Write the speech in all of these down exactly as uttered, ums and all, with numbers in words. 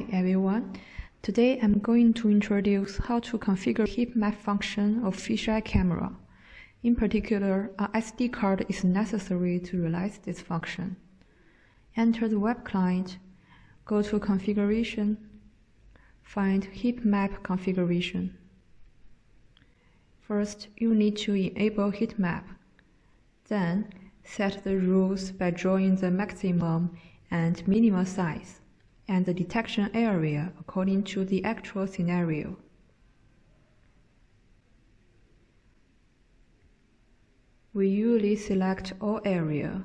everyone. Today I'm going to introduce how to configure Heatmap function of Fisheye camera. In particular, an S D card is necessary to realize this function. Enter the web client, go to Configuration, find Heatmap configuration. First, you need to enable Heatmap. Then, set the rules by drawing the maximum and minimum size and the detection area according to the actual scenario. We usually select all area.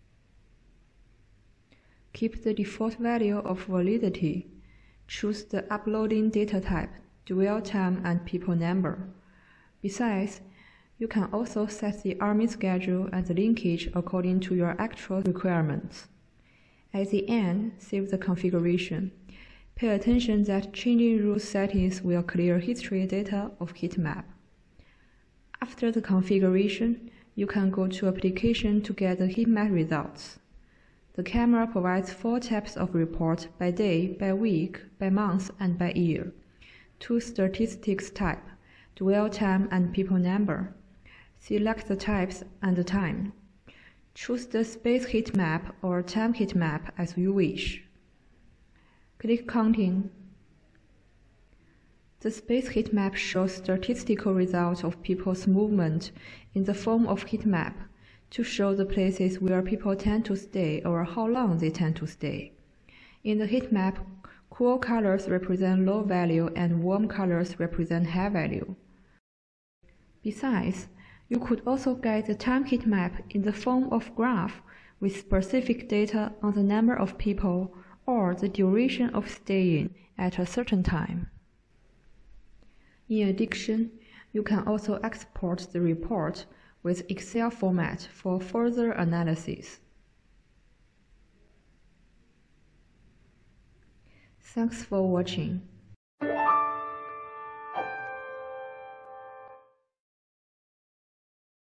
Keep the default value of validity. Choose the uploading data type, dwell time, and people number. Besides, you can also set the arming schedule and the linkage according to your actual requirements. At the end, save the configuration. Pay attention that changing rule settings will clear history data of Heatmap. After the configuration, you can go to Application to get the Heatmap results. The camera provides four types of report: by day, by week, by month, and by year. Two statistics type, dwell time and people number. Select the types and the time. Choose the space heatmap or time heatmap as you wish. Click Counting. The space heatmap shows statistical results of people's movement in the form of heatmap to show the places where people tend to stay or how long they tend to stay. In the heatmap, cool colors represent low value and warm colors represent high value. Besides, you could also get the time heatmap in the form of graph with specific data on the number of people or the duration of staying at a certain time. In addition, you can also export the report with Excel format for further analysis. Thanks for watching.